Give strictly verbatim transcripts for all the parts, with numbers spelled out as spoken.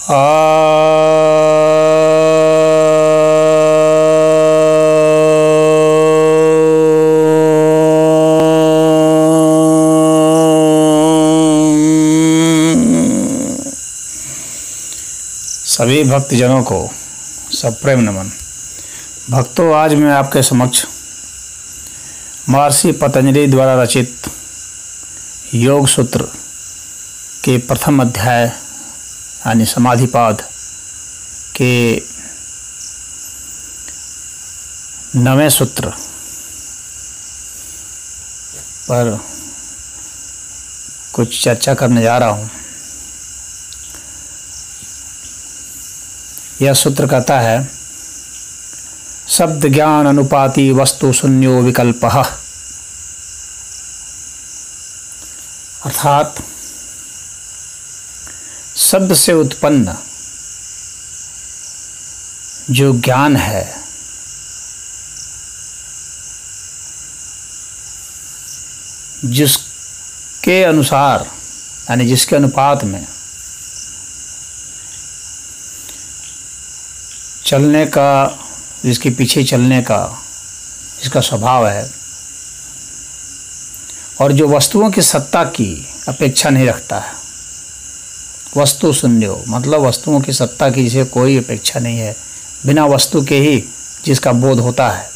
सभी भक्तजनों को सप्रेम नमन। भक्तों, आज मैं आपके समक्ष महर्षि पतंजलि द्वारा रचित योग सूत्र के प्रथम अध्याय यानी समाधिपाद के नवें सूत्र पर कुछ चर्चा करने जा रहा हूँ। यह सूत्र कहता है, शब्द ज्ञान अनुपाति वस्तु शून्यो विकल्पः। अर्थात शब्द से उत्पन्न जो ज्ञान है जिसके अनुसार यानी जिसके अनुपात में चलने का, जिसके पीछे चलने का इसका स्वभाव है और जो वस्तुओं की सत्ता की अपेक्षा नहीं रखता है। वस्तु शून्यो मतलब वस्तुओं की सत्ता की जिसे कोई अपेक्षा नहीं है, बिना वस्तु के ही जिसका बोध होता है,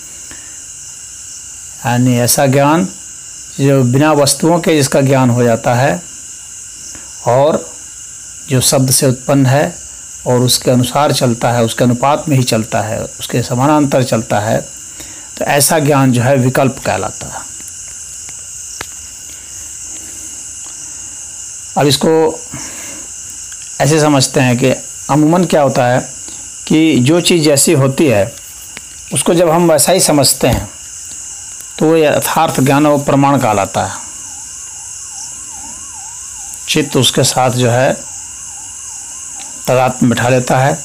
यानी ऐसा ज्ञान जो बिना वस्तुओं के जिसका ज्ञान हो जाता है और जो शब्द से उत्पन्न है और उसके अनुसार चलता है, उसके अनुपात में ही चलता है, उसके समानांतर चलता है, तो ऐसा ज्ञान जो है विकल्प कहलाता है। अब इसको ऐसे समझते हैं कि अमूमन क्या होता है कि जो चीज़ जैसी होती है उसको जब हम वैसा ही समझते हैं तो वो यथार्थ ज्ञान और प्रमाण कहलाता है। चित्त उसके साथ जो है तादात्म्य बिठा लेता है।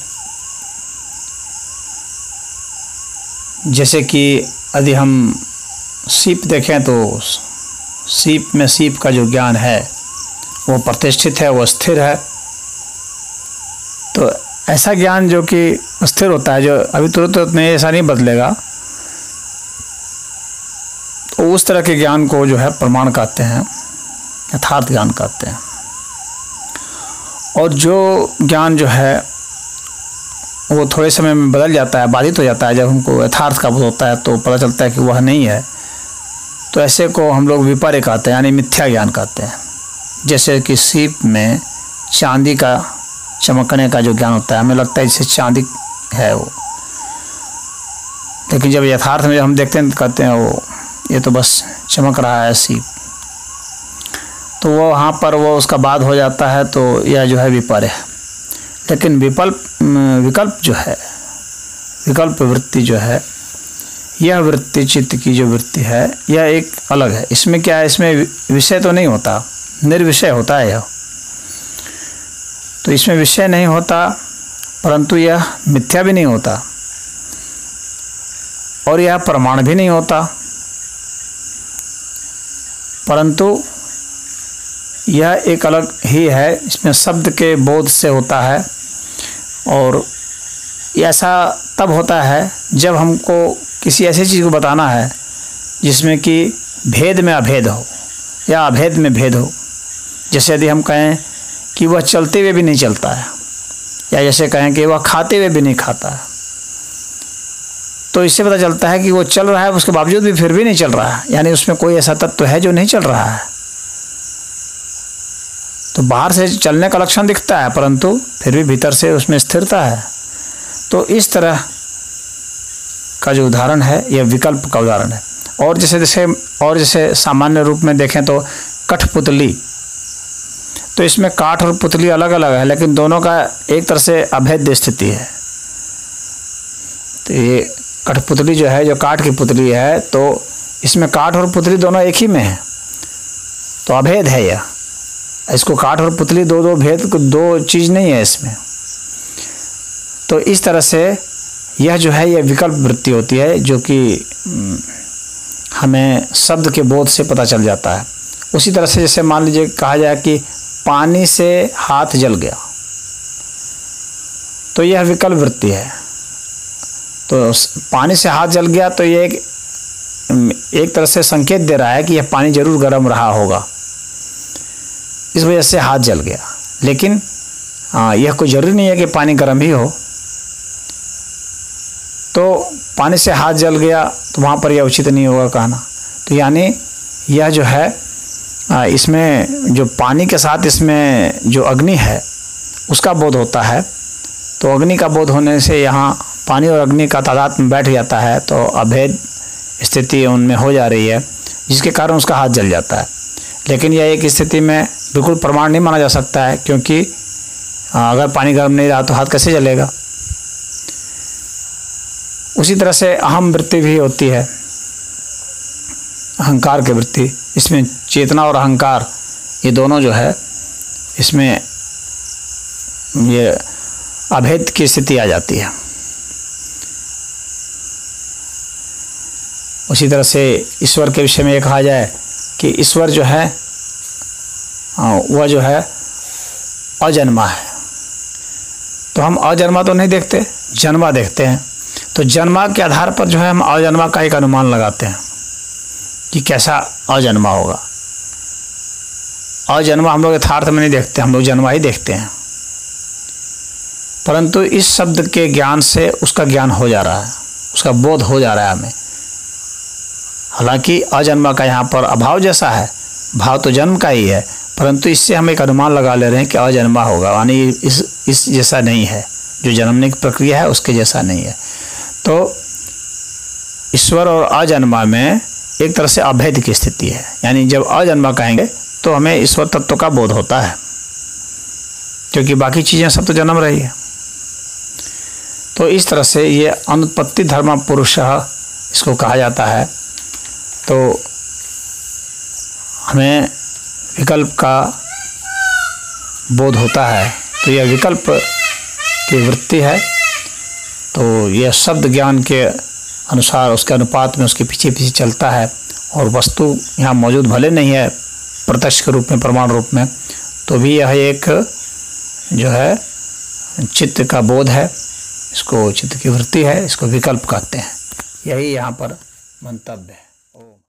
जैसे कि यदि हम सीप देखें तो सीप में सीप का जो ज्ञान है वो प्रतिष्ठित है, वो स्थिर है। तो ऐसा ज्ञान जो कि स्थिर होता है, जो अभी तुरंत तुरंत नहीं ऐसा नहीं बदलेगा, तो उस तरह के ज्ञान को जो है प्रमाण कहते हैं, यथार्थ ज्ञान कहते हैं। और जो ज्ञान जो है वो थोड़े समय में बदल जाता है, बाधित हो जाता है, जब हमको यथार्थ का बोध होता है तो पता चलता है कि वह नहीं है, तो ऐसे को हम लोग विपर्य कहते हैं, यानी मिथ्या ज्ञान कहते हैं। जैसे कि सीप में चांदी का चमकने का जो ज्ञान होता है, हमें लगता है जैसे चांदी है वो, लेकिन जब यथार्थ में जब हम देखते हैं तो कहते हैं वो ये तो बस चमक रहा है सीप, तो वो वहाँ पर वो उसका बाद हो जाता है, तो यह जो है विपर्य है। लेकिन विकल्प विकल्प जो है, विकल्प वृत्ति जो है, यह वृत्ति चित्त की जो वृत्ति है यह एक अलग है। इसमें क्या है, इसमें विषय तो नहीं होता, निर्विषय होता है यह। तो इसमें विषय नहीं होता, परंतु यह मिथ्या भी नहीं होता और यह प्रमाण भी नहीं होता, परंतु यह एक अलग ही है। इसमें शब्द के बोध से होता है और ऐसा तब होता है जब हमको किसी ऐसी चीज़ को बताना है जिसमें कि भेद में अभेद हो या अभेद में भेद हो। जैसे यदि हम कहें कि वह चलते हुए भी नहीं चलता है, या जैसे कहें कि वह खाते हुए भी नहीं खाता है, तो इससे पता चलता है कि वो चल रहा है, उसके बावजूद भी फिर भी नहीं चल रहा है, यानी उसमें कोई ऐसा तत्व है जो नहीं चल रहा है। तो बाहर से चलने का लक्षण दिखता है, परंतु फिर भी भीतर से उसमें स्थिरता है। तो इस तरह का जो उदाहरण है यह विकल्प का उदाहरण है। और जैसे जैसे और जैसे सामान्य रूप में देखें तो कठपुतली, तो इसमें काठ और पुतली अलग अलग है, लेकिन दोनों का एक तरह से अभेद्य स्थिति है। तो ये कठपुतली जो है, जो काठ की पुतली है, तो इसमें काठ और पुतली दोनों एक ही में है, तो अभेद है यह। इसको काठ और पुतली दो दो भेद, दो चीज़ नहीं है इसमें। तो इस तरह से यह जो है यह विकल्प वृत्ति होती है, जो कि हमें शब्द के बोध से पता चल जाता है। उसी तरह से जैसे मान लीजिए कहा जाए कि पानी से हाथ जल गया, तो यह विकल्प वृत्ति है। तो पानी से हाथ जल गया तो ये एक एक तरह से संकेत दे रहा है कि यह पानी जरूर गर्म रहा होगा, इस वजह से हाथ जल गया। लेकिन हाँ, यह कोई ज़रूरी नहीं है कि पानी गर्म ही हो। तो पानी से हाथ जल गया तो वहाँ पर यह उचित नहीं होगा कहना। तो यानी यह जो है इसमें जो पानी के साथ इसमें जो अग्नि है उसका बोध होता है। तो अग्नि का बोध होने से यहाँ पानी और अग्नि का तादाद में बैठ जाता है, तो अभेद स्थिति उनमें हो जा रही है, जिसके कारण उसका हाथ जल जाता है। लेकिन यह एक स्थिति में बिल्कुल प्रमाण नहीं माना जा सकता है, क्योंकि अगर पानी गर्म नहीं रहा तो हाथ कैसे जलेगा। उसी तरह से अहम वृत्ति भी होती है, अहंकार की वृत्ति। इसमें चेतना और अहंकार ये दोनों जो है इसमें ये अभेद की स्थिति आ जाती है। उसी तरह से ईश्वर के विषय में ये कहा जाए कि ईश्वर जो है वह जो है अजन्मा है। तो हम अजन्मा तो नहीं देखते, जन्मा देखते हैं। तो जन्मा के आधार पर जो है हम अजन्मा का एक अनुमान लगाते हैं कि कैसा अजन्मा होगा। अजन्मा हम लोग यथार्थ में नहीं देखते, हम लोग जन्मा ही देखते हैं। परंतु इस शब्द के ज्ञान से उसका ज्ञान हो जा रहा है, उसका बोध हो जा रहा है हमें। हालांकि अजन्मा का यहाँ पर अभाव जैसा है, भाव तो जन्म का ही है, परंतु इससे हम एक अनुमान लगा ले रहे हैं कि अजन्मा होगा, यानी इस इस जैसा नहीं है, जो जन्मने की प्रक्रिया है उसके जैसा नहीं है। तो ईश्वर और अजन्मा में एक तरह से अभेद की स्थिति है। यानी जब अजन्मा कहेंगे तो हमें ईश्वर तत्व का बोध होता है, क्योंकि बाकी चीज़ें सब तो जन्म रही है। तो इस तरह से ये अनुत्पत्ति धर्म पुरुषः इसको कहा जाता है। तो हमें विकल्प का बोध होता है, तो यह विकल्प की वृत्ति है। तो यह शब्द ज्ञान के अनुसार उसके अनुपात में उसके पीछे पीछे चलता है, और वस्तु यहाँ मौजूद भले नहीं है प्रत्यक्ष के रूप में, प्रमाण रूप में, तो भी यह एक जो है चित्त का बोध है, इसको चित्त की वृत्ति है, इसको विकल्प कहते हैं। यही यहाँ पर मंतव्य है।